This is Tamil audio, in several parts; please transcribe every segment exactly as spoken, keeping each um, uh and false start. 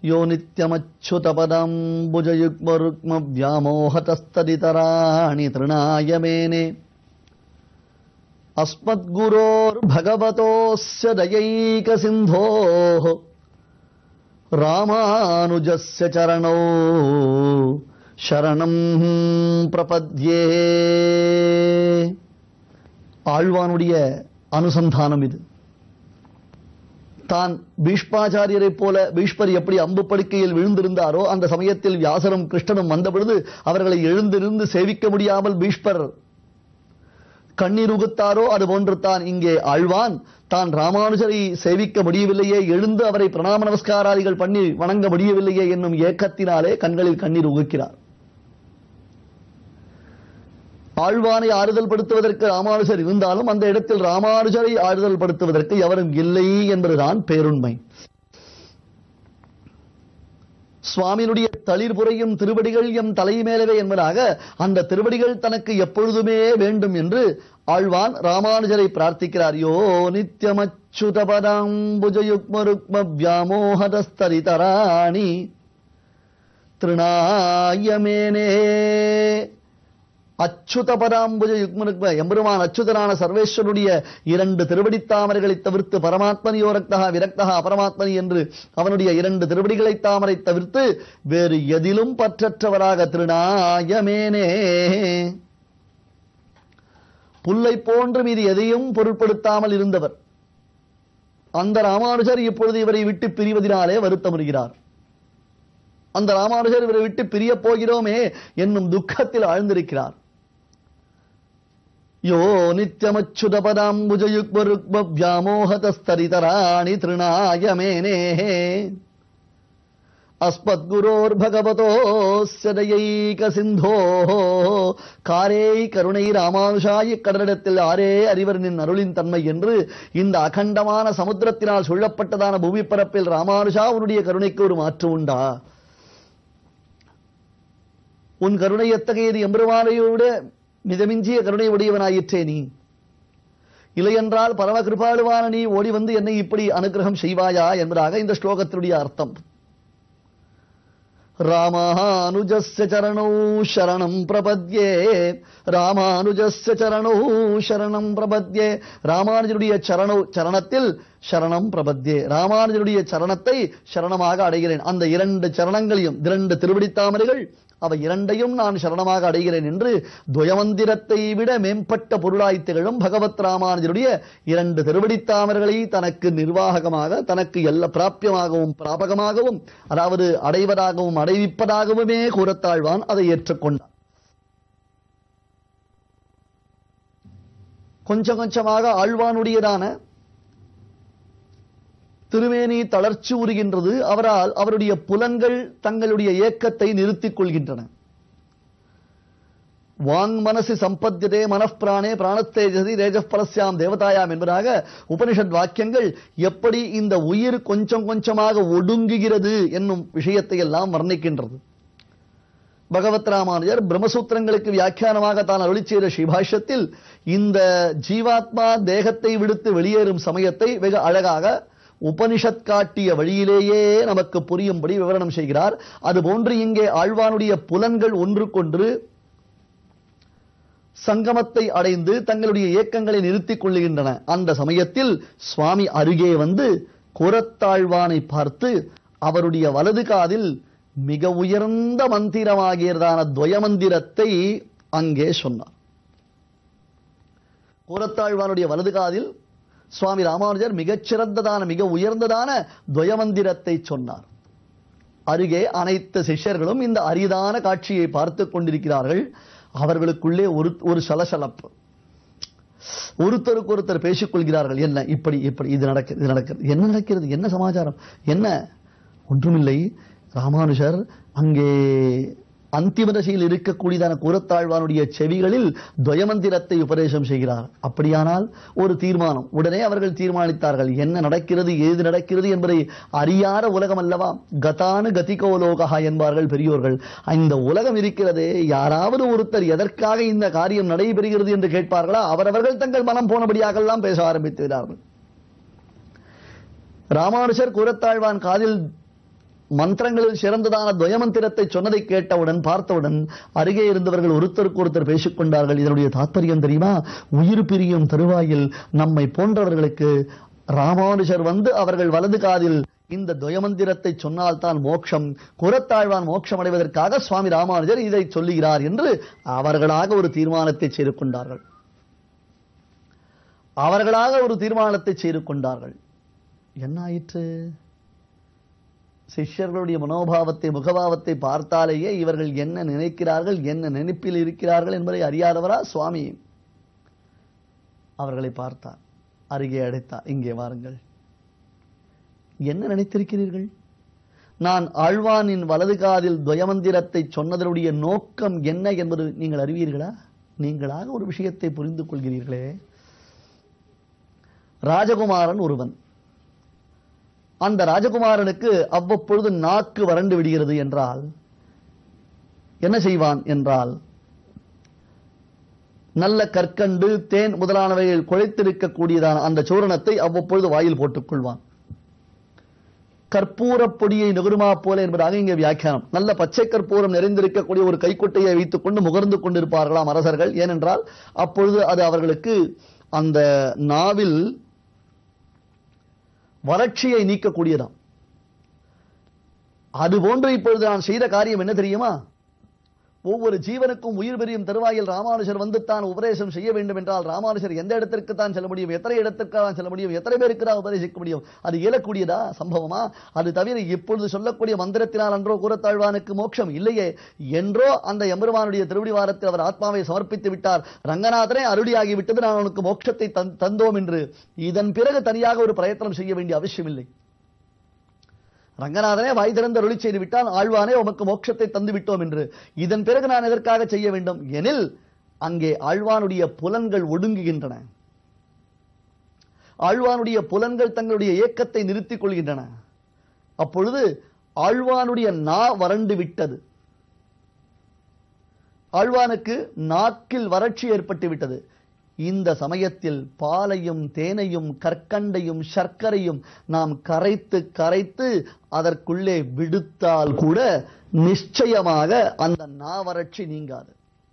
யோ நித்யமச்சுதபதம் புஜயுக்மருக்ம வியாமோகதஸ்ததிதராணி திருணாய மேனே அஸ்மத்குரோர் பகவதோஸ்ய தயைக சிந்தோஹ ராமானுஜஸ்ய சரணோ சரணம் பிரபத்யே. ஆழ்வானுடைய அனுசந்தானம் இது. தான் பீஷ்மாச்சாரியரை போல பீஷ்மர் எப்படி அம்பு படுக்கையில் விழுந்திருந்தாரோ அந்த சமயத்தில் வியாசரும் கிருஷ்ணனும் வந்த பொழுது அவர்களை எழுந்திருந்து சேவிக்க முடியாமல் பீஷ்மர் கண்ணீருகுத்தாரோ அதுபோன்று தான் இங்கே ஆழ்வான் தான் ராமானுஜரை சேவிக்க முடியவில்லையே, எழுந்து அவரை பிரணாம நமஸ்காராதிகள் பண்ணி வணங்க முடியவில்லையே என்னும் ஏக்கத்தினாலே கண்களில் கண்ணீர் உகுக்கிறார். ஆழ்வானை ஆறுதல் படுத்துவதற்கு ராமானுஜர் இருந்தாலும் அந்த இடத்தில் ராமானுஜரை ஆறுதல் படுத்துவதற்கு எவரும் இல்லை என்பதுதான் பேருண்மை. சுவாமியினுடைய தளிர் புரையும் திருவடிகள் எம் தலைமேலவே என்பதாக அந்த திருவடிகள் தனக்கு எப்பொழுதுமே வேண்டும் என்று ஆழ்வான் ராமானுஜரை பிரார்த்திக்கிறார். யோ நித்யமச்சுதபதாம்புஜயுக்மருக்ம வியாமோகதஸ்தரிதராணி திருணாய மேனே. அச்சுத பராம்புஜ யுக்மனுக்ம எம்பெருமான் அச்சுதனான சர்வேஸ்வருடைய இரண்டு திருவடித்தாமரைகளை தவிர்த்து பரமாத்மனியோ ரக்தகா விரக்தகா அபரமாத்மனி என்று அவனுடைய இரண்டு திருவடிகளை தாமரை தவிர்த்து வேறு எதிலும் பற்றற்றவராக திருநாயமேனே. புல்லை போன்று மீது எதையும் பொருட்படுத்தாமல் இருந்தவர் அந்த ராமானுஜர் இப்பொழுது இவரை விட்டு பிரிவதினாலே வருத்தமுறுகிறார். அந்த ராமானுஜர் இவரை விட்டு பிரிய போகிறோமே என்னும் துக்கத்தில் ஆழ்ந்திருக்கிறார். யோ நித்யமச்சுதபதாம்புஜயுக்மருக்ம வியாமோகதஸ்தரிதராணி திருணாய மேனே அஸ்மத்குரோர் பகவதோஸ்ய தயைக சிந்தோஹ. காரே கருணை ராமானுஷாய கடலிடத்தில் ஆரே அறிவர் நின் அருளின் தன்மை என்று இந்த அகண்டமான சமுத்திரத்தினால் சூழப்பட்டதான பூமி பரப்பில் ராமானுஷா உன்னுடைய கருணைக்கு ஒரு மாற்று உண்டா? உன் கருணை எத்தகையது? எம்பெருமானையோட மிதமிஞ்சிய கருணை உடையவனாயிற்றே நீ. இல்லையென்றால் பரம கிருபாளுவான நீ ஓடி வந்து என்னை இப்படி அனுகிரகம் செய்வாயா என்பதாக இந்த ஸ்லோகத்தினுடைய அர்த்தம். ராமானுஜஸ்ய சரணௌ சரணம் பிரபத்யே. ராமானுஜஸ்ய சரணௌ சரணம் பிரபத்யே. ராமானுஜருடைய சரணௌ சரணத்தில் சரணம் பிரபத்யே. ராமானுஜருடைய சரணத்தை சரணமாக அடைகிறேன். அந்த இரண்டு சரணங்களையும் இரண்டு திருவடித்தாமரைகள் அவை இரண்டையும் நான் சரணமாக அடைகிறேன் என்று துவயமந்திரத்தை விட மேம்பட்ட பொருளாய் திகழும் பகவத் ராமானுஜருடைய இரண்டு திருவடித்தாமர்களை தனக்கு நிர்வாகமாக தனக்கு எல்லா பிராபியமாகவும் பிராபகமாகவும் அதாவது அடைவதாகவும் அடைவிப்பதாகவுமே கூறத்தாழ்வான் அதை ஏற்றுக்கொண்டான். கொஞ்சம் கொஞ்சமாக ஆழ்வானுடையதான திருமேனி தளர்ச்சி உறுகின்றது. அவரால் அவருடைய புலன்கள் தங்களுடைய ஏக்கத்தை நிறுத்திக் கொள்கின்றன. வாங் மனசு சம்பத்தியதே மனப்பிராணே பிராணத்தேஜசி தேஜப்பரஸ்யாம் தேவதாயாம் என்பதாக உபனிஷத் வாக்கியங்கள் எப்படி இந்த உயிர் கொஞ்சம் கொஞ்சமாக ஒடுங்குகிறது என்னும் விஷயத்தை எல்லாம் வர்ணிக்கின்றது. பகவத் ராமானுஜர் பிரம்மசூத்திரங்களுக்கு வியாக்கியானமாக தான் அருளி செய்த ஸ்ரீபாஷ்யத்தில் இந்த ஜீவாத்மா தேகத்தை விடுத்து வெளியேறும் சமயத்தை வெகு அழகாக உபனிஷத் காட்டிய வழியிலேயே நமக்கு புரியும்படி விவரணம் செய்கிறார். அதுபோன்று இங்கே ஆழ்வானுடைய புலன்கள் ஒன்றுக்கொன்று சங்கமத்தை அடைந்து தங்களுடைய இயக்கங்களை நிறுத்திக் கொள்ளுகின்றன. அந்த சமயத்தில் சுவாமி அருகே வந்து கூரத்தாழ்வானை பார்த்து அவருடைய வலது காதில் மிக உயர்ந்த மந்திரமாகியதான துவயமந்திரத்தை அங்கே சொன்னார். கூரத்தாழ்வானுடைய வலது காதில் சுவாமி ராமானுஜர் மிகச்சிறந்ததான மிக உயர்ந்ததான துவயமந்திரத்தை சொன்னார். அருகே அனைத்து சிஷ்யர்களும் இந்த அரிதான காட்சியை பார்த்து கொண்டிருக்கிறார்கள். அவர்களுக்குள்ளே ஒரு ஒரு சலசலப்பு. ஒருத்தருக்கு ஒருத்தர் பேசிக் கொள்கிறார்கள். என்ன இப்படி இப்படி இது நடக்கிறது இது நடக்கிறது என்ன நடக்கிறது என்ன சமாச்சாரம் என்ன? ஒன்றுமில்லை. ராமானுஜர் அங்கே அந்திம தசையில் இருக்கக்கூடியதான கூரத்தாழ்வானுடைய செவிகளில் துவயமந்திரத்தை உபதேசம் செய்கிறார். அப்படியானால் ஒரு தீர்மானம். உடனே அவர்கள் தீர்மானித்தார்கள், என்ன நடக்கிறது ஏது நடக்கிறது என்பதை அறியாத உலகம் அல்லவா. கதானு கதிகோலோகா என்பார்கள் பெரியோர்கள். இந்த உலகம் இருக்கிறதே, யாராவது ஒருத்தர் எதற்காக இந்த காரியம் நடைபெறுகிறது என்று கேட்பார்களா? அவரவர்கள் தங்கள் மனம் போனபடியாக எல்லாம் பேச ஆரம்பித்து விட்டார்கள். ராமானுஜர் கூரத்தாழ்வான் காதில் மந்திரங்களில் சிறந்ததான துவயமந்திரத்தை சொன்னதை கேட்டவுடன் பார்த்தவுடன் அருகே இருந்தவர்கள் ஒருத்தருக்கு ஒருத்தர் பேசிக் கொண்டார்கள். இதனுடைய தாற்பயம் தெரியுமா? உயிர் பிரியும் தருவாயில் நம்மை போன்றவர்களுக்கு ராமானுஜர் வந்து அவர்கள் வலது காதில் இந்த துவயமந்திரத்தை சொன்னால்தான் மோட்சம், குரத்தாழ்வான் மோட்சம் அடைவதற்காக சுவாமி ராமானுஜர் இதை சொல்லுகிறார் என்று அவர்களாக ஒரு தீர்மானத்தை செய்து கொண்டார்கள். அவர்களாக ஒரு தீர்மானத்தை செய்து கொண்டார்கள். என்ன ஆயிற்று? சிஷ்யர்களுடைய மனோபாவத்தை, முகபாவத்தை பார்த்தாலேயே இவர்கள் என்ன நினைக்கிறார்கள், என்ன நினைப்பில் இருக்கிறார்கள் என்பதை அறியாதவரா சுவாமி? அவர்களை பார்த்தார், அருகே அடைத்தார். இங்கே வாருங்கள், என்ன நினைத்திருக்கிறீர்கள்? நான் ஆழ்வானின் வலது காதில் துவயமந்திரத்தை சொன்னதனுடைய நோக்கம் என்ன என்பது நீங்கள் அறிவீர்களா? நீங்களாக ஒரு விஷயத்தை புரிந்து கொள்கிறீர்களே. ராஜகுமாரன் ஒருவன், அந்த ராஜகுமாரனுக்கு அவ்வப்பொழுது நாக்கு வறண்டு விடுகிறது என்றால் என்ன செய்வான் என்றால், நல்ல கற்கண்டு, தேன் முதலானவைகள் குழைத்திருக்கக்கூடியதான அந்த சூரணத்தை அவ்வப்பொழுது வாயில் போட்டுக் கொள்வான். கற்பூர பொடியை நுகருமா போல என்பதாக இங்கே வியாக்கியானம். நல்ல பச்சை கற்பூரம் நிறைந்திருக்கக்கூடிய ஒரு கைக்குட்டையை வைத்துக் கொண்டு முகர்ந்து கொண்டிருப்பார்களாம் அரசர்கள். ஏனென்றால் அப்பொழுது அது அவர்களுக்கு அந்த நாவில் வறட்சியை நீக்கக்கூடியதாம். அதுபோன்று இப்பொழுது நான் செய்த காரியம் என்ன தெரியுமா? ஒவ்வொரு ஜீவனுக்கும் உயிர் பெரியும் தருவாயில் ராமானுஜர் வந்து தான் உபதேசம் செய்ய வேண்டும் என்றால் ராமானுஜர் எந்த இடத்திற்கு தான் செல்ல முடியும், எத்தனை இடத்திற்கு தான் செல்ல முடியும், எத்தனை பேருக்கு தான் உபதேசிக்க முடியும்? அது இயலக்கூடியதா சம்பவமா? அது தவிர இப்பொழுது சொல்லக்கூடிய மந்திரத்தினால் அன்றோ கூரத்தாழ்வானுக்கு மோட்சம் இல்லையே என்றோ அந்த எம்பெருமானுடைய திருவடிவாரத்தில் அவர் ஆத்மாவை சமர்ப்பித்து விட்டார். ரங்கநாதனே அருளியாகி விட்டது, நான் உனக்கு மோட்சத்தை தந்தோம் என்று இதன் பிறகு தனியாக ஒரு பிரயத்தனம் செய்ய வேண்டிய அவசியம் இல்லை. ரங்கநாதனே வாய் திறந்து அருளி செய்து விட்டால் ஆழ்வானே உமக்கு மோட்சத்தை தந்து விட்டோம் என்று இதன் பிறகு நான் எதற்காக செய்ய வேண்டும் எனில், அங்கே ஆழ்வானுடைய புலன்கள் ஒடுங்குகின்றன. ஆழ்வானுடைய புலன்கள் தங்களுடைய இயக்கத்தை நிறுத்திக் கொள்கின்றன. அப்பொழுது ஆழ்வானுடைய நா வறண்டு விட்டது. ஆழ்வானுக்கு நாக்கில் வறட்சி ஏற்பட்டு விட்டது. இந்த சமயத்தில் பாலையும் தேனையும் கற்கண்டையும் சர்க்கரையும் நாம் கரைத்து கரைத்து அதற்குள்ளே விடுத்தால் கூட நிச்சயமாக அந்த நாவறட்சி நீங்காது.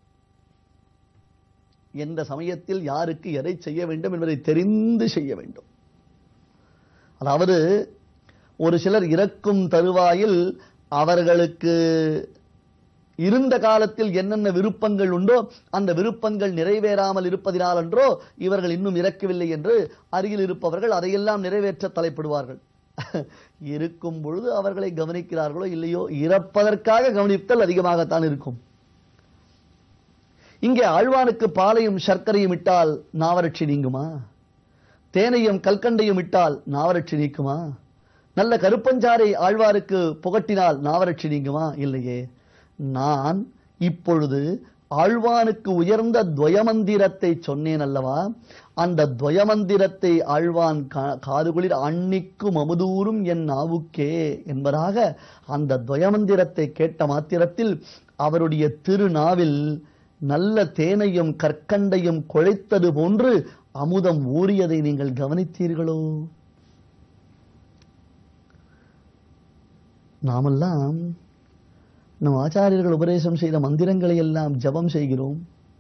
எந்த சமயத்தில் யாருக்கு எதை செய்ய வேண்டும் என்பதை தெரிந்து செய்ய வேண்டும். அதாவது ஒரு சிலர் இறக்கும் தருவாயில் அவர்களுக்கு இருந்த காலத்தில் என்னென்ன விருப்பங்கள் உண்டோ அந்த விருப்பங்கள் நிறைவேறாமல் இருப்பதினால் என்றோ இவர்கள் இன்னும் இறக்கவில்லை என்று அருகில் இருப்பவர்கள் அதையெல்லாம் நிறைவேற்ற தலைப்படுவார்கள். இருக்கும் பொழுது அவர்களை கவனிக்கிறார்களோ இல்லையோ, இறப்பதற்காக கவனித்தல் அதிகமாகத்தான் இருக்கும். இங்கே ஆழ்வானுக்கு பாலையும் சர்க்கரையும் இட்டால் நாவறட்சி நீங்குமா? தேனையும் கல்கண்டையும் இட்டால் நாவறட்சி நீக்குமா? நல்ல கருப்பஞ்சாரை ஆழ்வாருக்கு புகட்டினால் நாவறட்சி நீங்குமா? இல்லையே. நான் இப்பொழுது ஆழ்வானுக்கு உயர்ந்த துவயமந்திரத்தை சொன்னேன் அல்லவா, அந்த துவயமந்திரத்தை ஆழ்வான் காதுகளில் அன்னிக்கும் அமுதூரும் என் நாவுக்கே என்பதாக அந்த துவயமந்திரத்தை கேட்ட மாத்திரத்தில் அவருடைய திருநாவில் நல்ல தேனையும் கற்கண்டையும் குழைத்தது போன்று அமுதம் ஊறியதை நீங்கள் கவனித்தீர்களோ? நாமெல்லாம் நம் ஆச்சாரியர்கள் உபதேசம் செய்த மந்திரங்களை எல்லாம் ஜபம் செய்கிறோம்.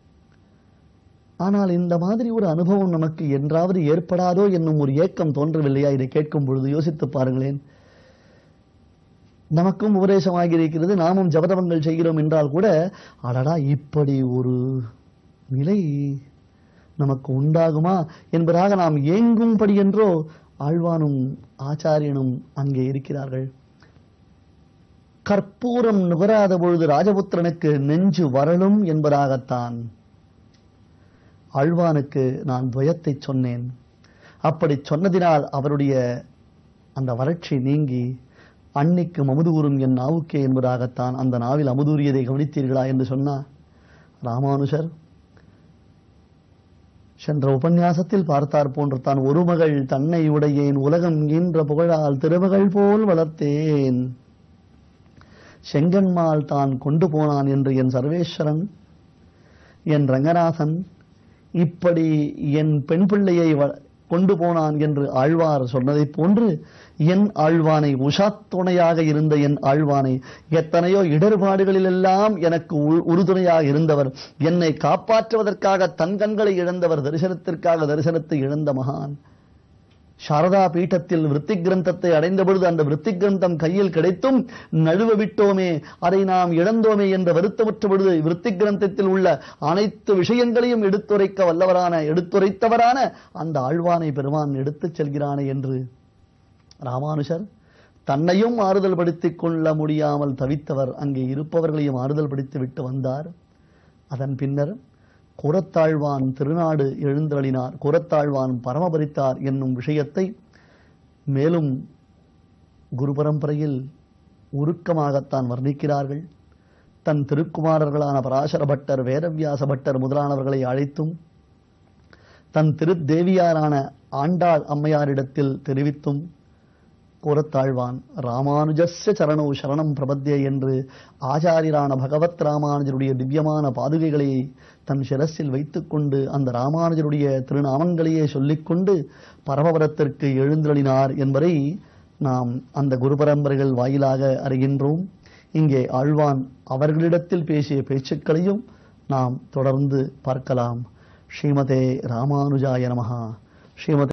ஆனால் இந்த மாதிரி ஒரு அனுபவம் நமக்கு என்றாவது ஏற்படாதோ என்னும் ஒரு ஏக்கம் தோன்றவில்லையா? இதை கேட்கும் பொழுது யோசித்து பாருங்களேன். நமக்கும் உபதேசமாகி இருக்கிறது, நாமும் ஜபதவங்கள் செய்கிறோம் என்றால் கூட அடடா இப்படி ஒரு நிலை நமக்கு உண்டாகுமா என்பதாக நாம் ஏங்கும்படி என்றோ ஆழ்வானும் ஆச்சாரியனும் அங்கே இருக்கிறார்கள். கற்பூரம் நுகராத பொழுது ராஜபுத்திரனுக்கு நெஞ்சு வரலும் என்பதாகத்தான் ஆழ்வானுக்கு நான் துவயத்தை சொன்னேன். அப்படி சொன்னதினால் அவருடைய அந்த வறட்சி நீங்கி அன்னிக்கு அமுதூரும் என் நாவுக்கே என்பதாகத்தான் அந்த நாவில் அமுதூரியதை கவனித்தீர்களா என்று சொன்னார் ராமானுஜர். சென்ற உபன்யாசத்தில் பார்த்தார் போன்று தான் ஒரு மகள் தன்னை உடையேன் உலகம் ஈன்ற புகழால் திருமகள் போல் வளர்த்தேன், செங்கன்மால் தான் கொண்டு போனான் என்று என் சர்வேஸ்வரன் என் ரங்கநாதன் இப்படி என் பெண் பிள்ளையை கொண்டு போனான் என்று ஆழ்வார் சொன்னதைப் போன்று என் ஆழ்வானை, உஷாத்துணையாக இருந்த என் ஆழ்வானை, எத்தனையோ இடர்பாடுகளிலெல்லாம் எனக்கு உறுதுணையாக இருந்தவர், என்னை காப்பாற்றுவதற்காக தன் கண்களை இழந்தவர், தரிசனத்திற்காக தரிசனத்தை இழந்த மகான், சாரதா பீட்டத்தில் விருத்தி கிரந்தத்தை அடைந்த பொழுது அந்த விருத்தி கிரந்தம் கையில் கிடைத்தும் நழுவ விட்டோமே, அதை நாம் இழந்தோமே என்ற வருத்தமுற்ற பொழுது விருத்தி கிரந்தத்தில் உள்ள அனைத்து விஷயங்களையும் எடுத்துரைக்க வல்லவரான, எடுத்துரைத்தவரான அந்த ஆழ்வானை பெருமான் எடுத்துச் செல்கிறானே என்று ராமானுஜர் தன்னையும் ஆறுதல் படுத்திக் கொள்ள முடியாமல் தவித்தவர் அங்கே இருப்பவர்களையும் ஆறுதல் படுத்தி விட்டு வந்தார். அதன் பின்னர் கூரத்தாழ்வான் திருநாடு எழுந்தருளினார், கூரத்தாழ்வான் பரமபரித்தார் என்னும் விஷயத்தை மேலும் குரு பரம்பரையில் உருக்கமாகத்தான் வர்ணிக்கிறார்கள். தன் திருக்குமாரர்களான பராசர பட்டர், வேதவியாச பட்டர் முதலானவர்களை அழைத்தும் தன் திருத்தேவியாரான ஆண்டாள் அம்மையாரிடத்தில் தெரிவித்தும் கூரத்தாழ்வான் ராமானுஜஸ்ய சரணோ சரணம் பிரபத்யே என்று ஆச்சாரியரான பகவத் ராமானுஜருடைய திவ்யமான பாதுகைகளை தன் சிரசில் வைத்துக் கொண்டு அந்த ராமானுஜருடைய திருநாமங்களையே சொல்லிக்கொண்டு பரமபதத்திற்கு எழுந்தருளினார் என்பதை நாம் அந்த குரு பரம்பரைகள் வாயிலாக அறிகின்றோம். இங்கே ஆழ்வான் அவர்களிடத்தில் பேசிய பேச்சுக்களையும் நாம் தொடர்ந்து பார்க்கலாம். ஸ்ரீமதே ராமானுஜாய நமஹ. ஸ்ரீமதே